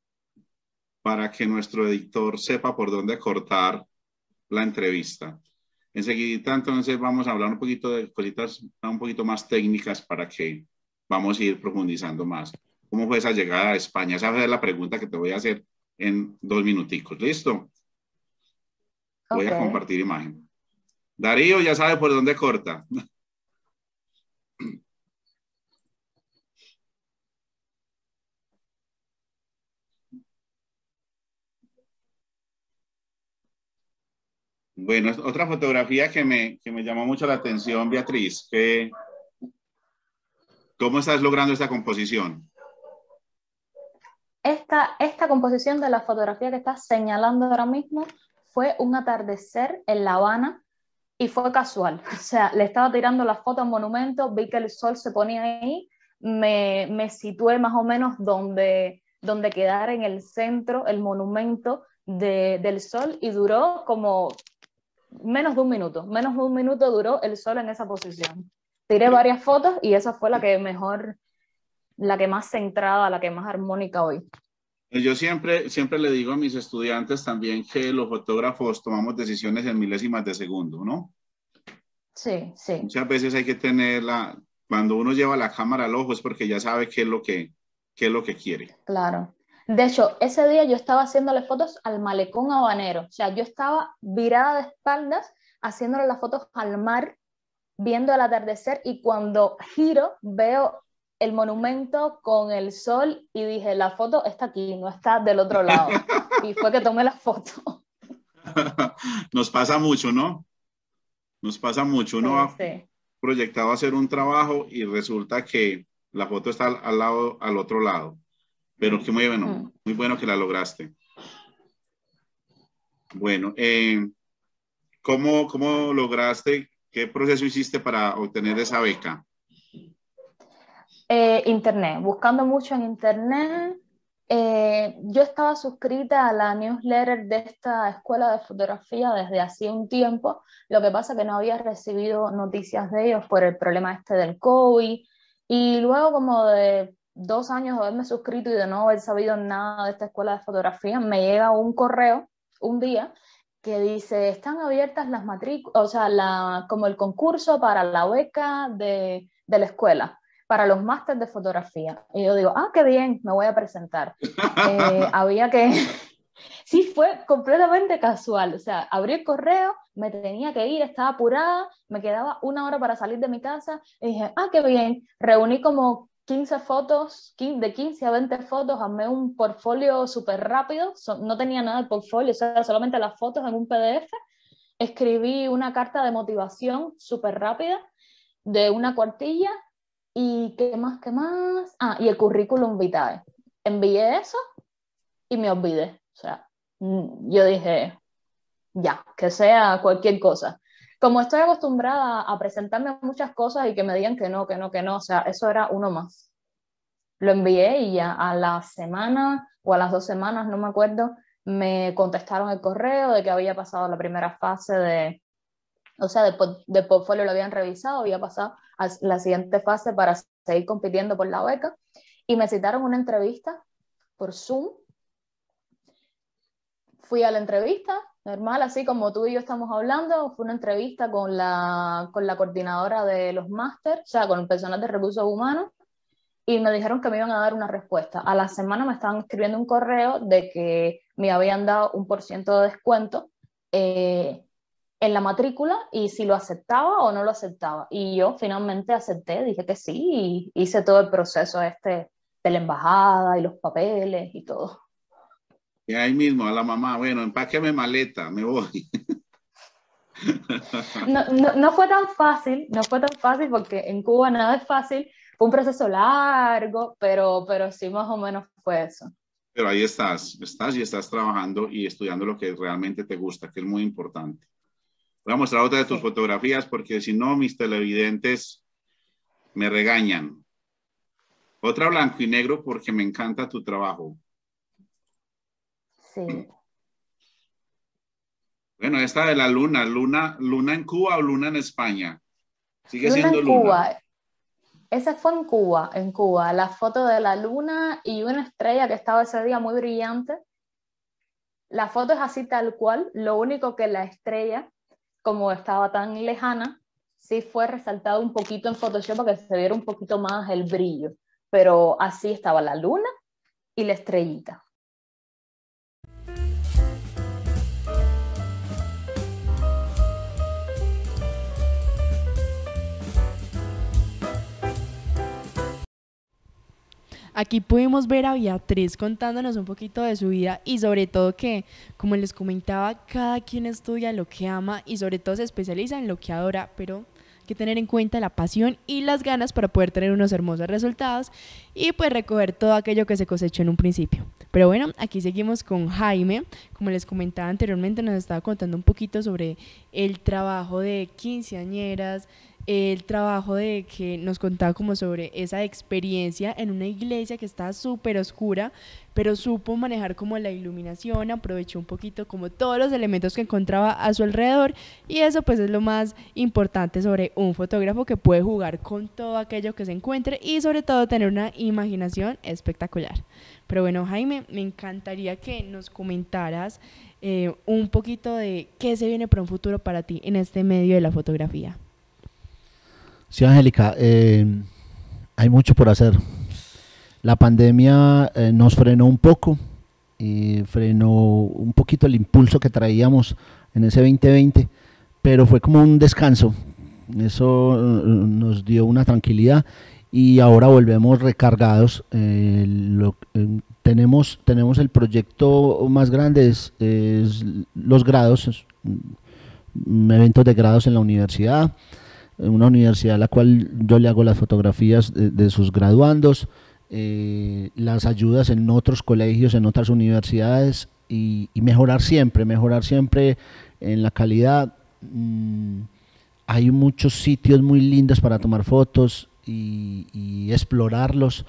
para que nuestro editor sepa por dónde cortar la entrevista. Enseguida, entonces, vamos a hablar un poquito de cositas un poquito más técnicas para que vamos a ir profundizando más. ¿Cómo fue esa llegada a España? Esa es la pregunta que te voy a hacer en dos minuticos. ¿Listo? Voy Okay. a compartir imagen. Darío ya sabe por dónde corta. Bueno, otra fotografía que me, que me llamó mucho la atención, Beatriz, que, ¿cómo estás logrando esta composición? Esta, esta composición de la fotografía que estás señalando ahora mismo fue un atardecer en La Habana y fue casual. O sea, le estaba tirando la foto al monumento, vi que el sol se ponía ahí, me, me situé más o menos donde, donde quedara en el centro el monumento de, del sol y duró como menos de un minuto. Menos de un minuto duró el sol en esa posición. Tiré varias fotos y esa fue la que mejor... la que más centrada, la que más armónica hoy. Yo siempre, siempre le digo a mis estudiantes también que los fotógrafos tomamos decisiones en milésimas de segundo, ¿no? Sí, sí. Muchas veces hay que tenerla, cuando uno lleva la cámara al ojo es porque ya sabe qué es lo que, qué es lo que quiere. Claro. De hecho, ese día yo estaba haciéndole fotos al malecón habanero. O sea, yo estaba virada de espaldas haciéndole las fotos al mar, viendo el atardecer, y cuando giro veo el monumento con el sol y dije, la foto está aquí, no está del otro lado. Y fue que tomé la foto. Nos pasa mucho, ¿no? Nos pasa mucho. Uno ha Sí, sí. proyectado hacer un trabajo y resulta que la foto está al, al lado, al otro lado. Pero que muy bueno, Mm. muy bueno que la lograste. Bueno, eh, ¿cómo, cómo lograste, qué proceso hiciste para obtener esa beca? Eh, internet, buscando mucho en internet. Eh, yo estaba suscrita a la newsletter de esta escuela de fotografía desde hacía un tiempo. Lo que pasa es que no había recibido noticias de ellos por el problema este del COVID. Y luego, como de dos años de haberme suscrito y de no haber sabido nada de esta escuela de fotografía, me llega un correo un día que dice, están abiertas las matrículas, o sea, la, como el concurso para la beca de, de la escuela, para los másteres de fotografía. Y yo digo, ah, qué bien, me voy a presentar. Eh, había que... Sí, fue completamente casual. O sea, abrí el correo, me tenía que ir, estaba apurada, me quedaba una hora para salir de mi casa, y dije, ah, qué bien. Reuní como quince fotos, de quince a veinte fotos, armé un portfolio súper rápido, no tenía nada de portfolio, o sea, solamente las fotos en un P D F. Escribí una carta de motivación súper rápida, de una cuartilla. ¿Y qué más, qué más? Ah, y el currículum vitae. Envié eso y me olvidé. O sea, yo dije, ya, que sea cualquier cosa. Como estoy acostumbrada a presentarme a muchas cosas y que me digan que no, que no, que no, o sea, eso era uno más. Lo envié y ya a la semana o a las dos semanas, no me acuerdo, me contestaron el correo de que había pasado la primera fase de... O sea, del de portfolio lo habían revisado, había pasado a la siguiente fase para seguir compitiendo por la beca, y me citaron una entrevista por Zoom. Fui a la entrevista, normal, así como tú y yo estamos hablando. Fue una entrevista con la, con la coordinadora de los máster, o sea, con el personal de recursos humanos, y me dijeron que me iban a dar una respuesta. A la semana me estaban escribiendo un correo de que me habían dado un por ciento de descuento eh, en la matrícula, y si lo aceptaba o no lo aceptaba. Y yo finalmente acepté, dije que sí, y hice todo el proceso este de la embajada y los papeles y todo. Y ahí mismo a la mamá, bueno, empáqueme maleta, me voy. No, no, no fue tan fácil, no fue tan fácil porque en Cuba nada es fácil. Fue un proceso largo, pero, pero sí más o menos fue eso. Pero ahí estás, estás y estás trabajando y estudiando lo que realmente te gusta, que es muy importante. Voy a mostrar otra de tus sí. fotografías porque si no mis televidentes me regañan. Otra blanco y negro porque me encanta tu trabajo. Sí. Bueno, esta de la luna, luna, luna en Cuba o luna en España. Sigue luna siendo en luna. Cuba. Esa fue en Cuba, en Cuba. La foto de la luna y una estrella que estaba ese día muy brillante. La foto es así tal cual. Lo único que la estrella, como estaba tan lejana, sí fue resaltado un poquito en Photoshop para que se viera un poquito más el brillo. Pero así estaba la luna y la estrellita. Aquí pudimos ver a Beatriz contándonos un poquito de su vida y sobre todo que, como les comentaba, cada quien estudia lo que ama y sobre todo se especializa en lo que adora, pero hay que tener en cuenta la pasión y las ganas para poder tener unos hermosos resultados y pues recoger todo aquello que se cosechó en un principio. Pero bueno, aquí seguimos con Jaime. Como les comentaba anteriormente, nos estaba contando un poquito sobre el trabajo de quinceañeras, el trabajo de que nos contaba como sobre esa experiencia en una iglesia que estaba súper oscura, pero supo manejar como la iluminación, aprovechó un poquito como todos los elementos que encontraba a su alrededor, y eso pues es lo más importante sobre un fotógrafo, que puede jugar con todo aquello que se encuentre y sobre todo tener una imaginación espectacular. Pero bueno, Jaime, me encantaría que nos comentaras eh, un poquito de qué se viene para un futuro para ti en este medio de la fotografía. Sí, Angélica, eh, hay mucho por hacer. La pandemia eh, nos frenó un poco, y frenó un poquito el impulso que traíamos en ese veinte veinte, pero fue como un descanso. Eso uh, nos dio una tranquilidad y ahora volvemos recargados. Eh, lo, eh, tenemos, tenemos el proyecto más grande, es, es los grados, es, um, eventos de grados en la universidad, una universidad a la cual yo le hago las fotografías de, de sus graduandos, eh, las ayudas en otros colegios, en otras universidades y, y mejorar siempre, mejorar siempre en la calidad. Mm, hay muchos sitios muy lindos para tomar fotos y, y explorarlos,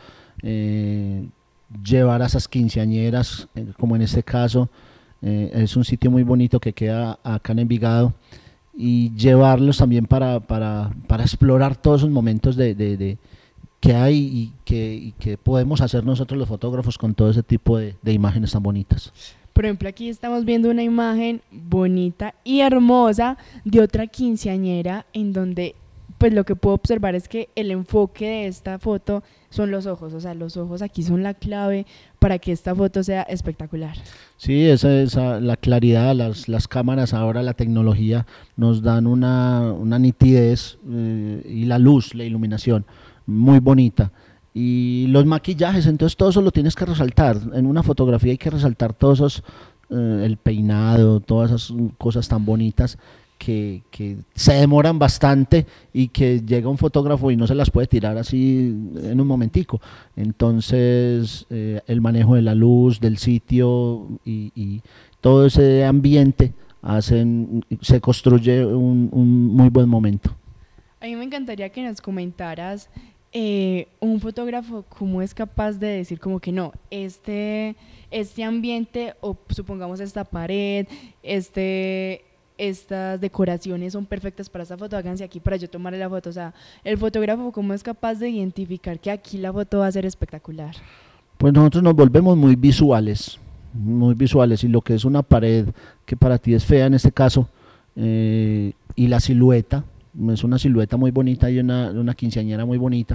eh, llevar a esas quinceañeras, eh, como en este caso, eh, es un sitio muy bonito que queda acá en Envigado, y llevarlos también para, para, para explorar todos esos momentos de, de, de que hay y que, y que podemos hacer nosotros los fotógrafos con todo ese tipo de, de imágenes tan bonitas. Por ejemplo, aquí estamos viendo una imagen bonita y hermosa de otra quinceañera en donde pues lo que puedo observar es que el enfoque de esta foto son los ojos, o sea, los ojos aquí son la clave para que esta foto sea espectacular. Sí, esa es la claridad, las, las cámaras, ahora la tecnología nos dan una, una nitidez eh, y la luz, la iluminación, muy bonita. Y los maquillajes, entonces todo eso lo tienes que resaltar, en una fotografía hay que resaltar todos esos, eh, el peinado, todas esas cosas tan bonitas que, que se demoran bastante y que llega un fotógrafo y no se las puede tirar así en un momentico. Entonces eh, el manejo de la luz, del sitio y, y todo ese ambiente hacen, se construye un, un muy buen momento. A mí me encantaría que nos comentaras eh, un fotógrafo cómo es capaz de decir como que no, este, este ambiente o supongamos esta pared, este... estas decoraciones son perfectas para esta foto, háganse aquí para yo tomarle la foto. O sea, el fotógrafo, ¿cómo es capaz de identificar que aquí la foto va a ser espectacular? Pues nosotros nos volvemos muy visuales, muy visuales, y lo que es una pared que para ti es fea en este caso, eh, y la silueta, es una silueta muy bonita y una, una quinceañera muy bonita,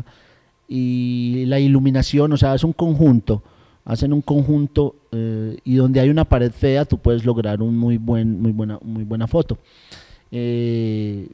y la iluminación, o sea, es un conjunto. Hacen un conjunto eh, y donde hay una pared fea tú puedes lograr un muy buen, muy buena, muy buena foto. Eh,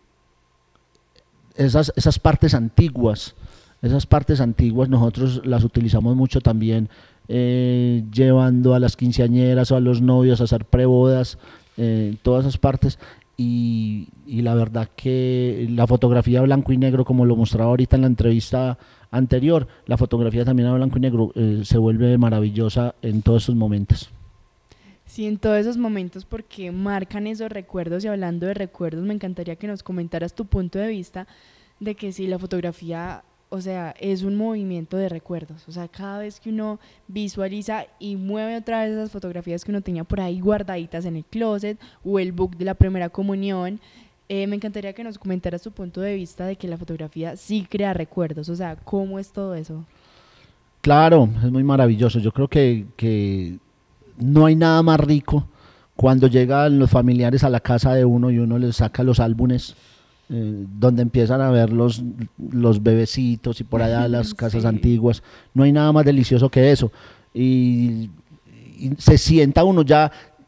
esas, esas partes antiguas, esas partes antiguas nosotros las utilizamos mucho también, eh, llevando a las quinceañeras o a los novios a hacer prebodas, eh, todas esas partes. Y, y la verdad que la fotografía blanco y negro, como lo mostraba ahorita en la entrevista anterior, la fotografía también a blanco y negro eh, se vuelve maravillosa en todos esos momentos. Sí, en todos esos momentos porque marcan esos recuerdos, y hablando de recuerdos me encantaría que nos comentaras tu punto de vista de que si la fotografía, o sea, es un movimiento de recuerdos, o sea, cada vez que uno visualiza y mueve otra vez esas fotografías que uno tenía por ahí guardaditas en el closet o el book de la primera comunión, eh, me encantaría que nos comentaras tu punto de vista de que la fotografía sí crea recuerdos, o sea, ¿cómo es todo eso? Claro, es muy maravilloso. Yo creo que, que no hay nada más rico cuando llegan los familiares a la casa de uno y uno les saca los álbumes, eh, donde empiezan a ver los, los bebecitos y por allá las casas sí. antiguas. No hay nada más delicioso que eso. Y, y se sienta uno ya...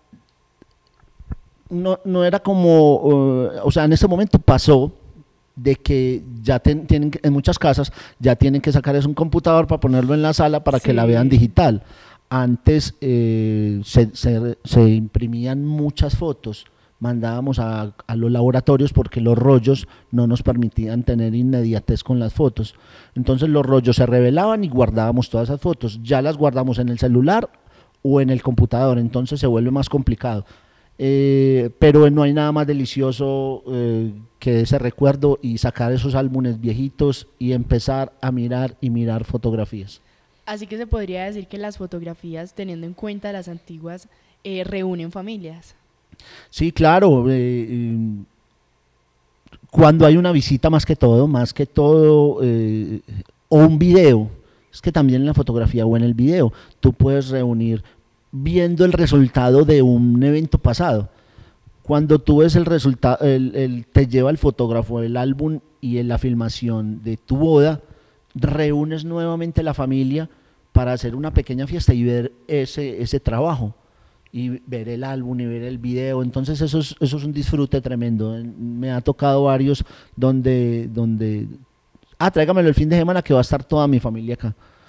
No, no era como, uh, o sea, en ese momento pasó de que ya ten, tienen, en muchas casas ya tienen que sacar es un computador para ponerlo en la sala para sí. que la vean digital. Antes eh, se, se, se imprimían muchas fotos, mandábamos a, a los laboratorios porque los rollos no nos permitían tener inmediatez con las fotos. Entonces los rollos se revelaban y guardábamos todas esas fotos. Ya las guardamos en el celular o en el computador, entonces se vuelve más complicado. Eh, pero no hay nada más delicioso eh, que ese recuerdo y sacar esos álbumes viejitos y empezar a mirar y mirar fotografías. Así que se podría decir que las fotografías, teniendo en cuenta las antiguas, eh, reúnen familias. Sí, claro, eh, cuando hay una visita más que todo, más que todo, eh, o un video, es que también en la fotografía o en el video, tú puedes reunir viendo el resultado de un evento pasado. cuando tú ves el resultado, el, el, te lleva el fotógrafo el álbum y en la filmación de tu boda, reúnes nuevamente la familia para hacer una pequeña fiesta y ver ese, ese trabajo, y ver el álbum y ver el video. Entonces eso es, eso es un disfrute tremendo. Me ha tocado varios donde, donde, ah, tráigamelo el fin de semana que va a estar toda mi familia acá.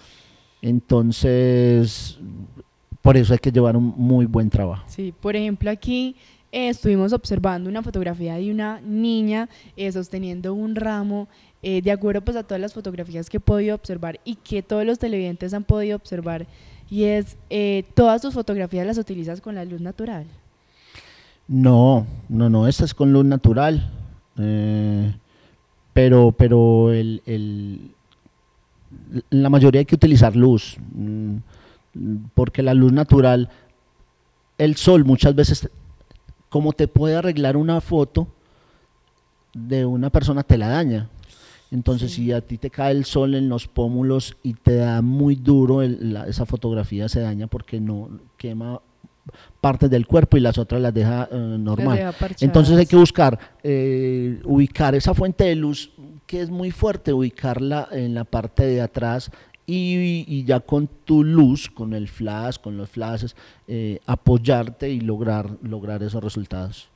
Entonces, por eso hay que llevar un muy buen trabajo. Sí, por ejemplo aquí eh, estuvimos observando una fotografía de una niña eh, sosteniendo un ramo, eh, de acuerdo pues a todas las fotografías que he podido observar y que todos los televidentes han podido observar, y es, eh, todas tus fotografías las utilizas con la luz natural. No, no, no, esta es con luz natural, eh, pero, pero el, el, la mayoría hay que utilizar luz, porque la luz natural, el sol muchas veces, como te puede arreglar una foto de una persona, te la daña. Entonces, sí, si a ti te cae el sol en los pómulos y te da muy duro, el, la, esa fotografía se daña porque no quema partes del cuerpo y las otras las deja eh, normal. Las deja Entonces hay que buscar, eh, ubicar esa fuente de luz que es muy fuerte, ubicarla en la parte de atrás y, y ya con tu luz, con el flash, con los flashes, eh, apoyarte y lograr, lograr esos resultados.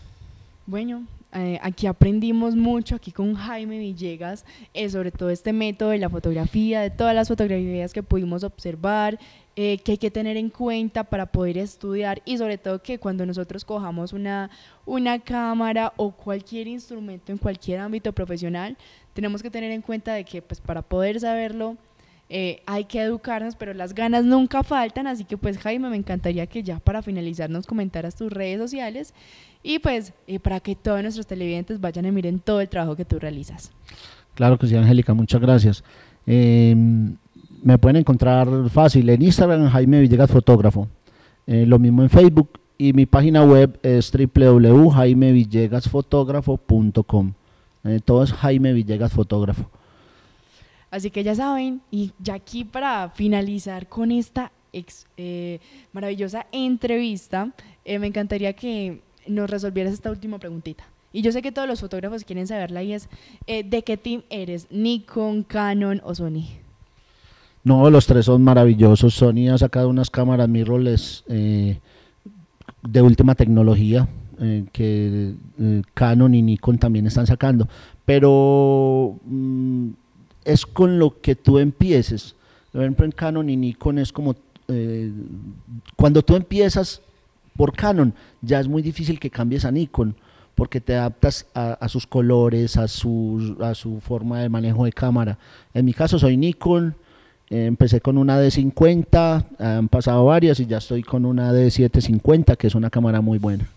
Bueno, eh, aquí aprendimos mucho, aquí con Jaime Villegas, eh, sobre todo este método de la fotografía, de todas las fotografías que pudimos observar, eh, que hay que tener en cuenta para poder estudiar, y sobre todo que cuando nosotros cojamos una, una cámara o cualquier instrumento en cualquier ámbito profesional, tenemos que tener en cuenta de que pues para poder saberlo, Eh, hay que educarnos, pero las ganas nunca faltan. Así que pues Jaime, me encantaría que ya para finalizar nos comentaras tus redes sociales y pues eh, para que todos nuestros televidentes vayan y miren todo el trabajo que tú realizas. Claro que sí, Angélica, muchas gracias. Eh, me pueden encontrar fácil en Instagram, Jaime Villegas Fotógrafo, eh, lo mismo en Facebook, y mi página web es w w w punto jaime villegas fotógrafo punto com. eh, todo es Jaime Villegas Fotógrafo. Así que ya saben, y ya aquí para finalizar con esta ex, eh, maravillosa entrevista, eh, me encantaría que nos resolvieras esta última preguntita. Y yo sé que todos los fotógrafos quieren saberla, y es, eh, ¿de qué team eres? ¿Nikon, Canon o Sony? No, los tres son maravillosos. Sony ha sacado unas cámaras mirrorless eh, de última tecnología, eh, que eh, Canon y Nikon también están sacando, pero mmm, es con lo que tú empieces. Por ejemplo, en Canon y Nikon es como, eh, cuando tú empiezas por Canon, ya es muy difícil que cambies a Nikon, porque te adaptas a, a sus colores, a su, a su forma de manejo de cámara. En mi caso soy Nikon, eh, empecé con una D cincuenta, han pasado varias y ya estoy con una D setecientos cincuenta, que es una cámara muy buena.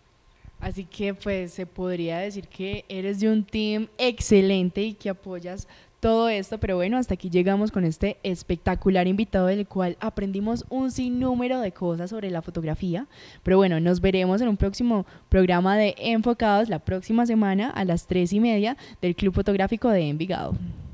Así que pues se podría decir que eres de un team excelente y que apoyas todo esto, pero bueno, hasta aquí llegamos con este espectacular invitado, del cual aprendimos un sinnúmero de cosas sobre la fotografía. Pero bueno, nos veremos en un próximo programa de Enfocados la próxima semana a las tres y media del Club Fotográfico de Envigado.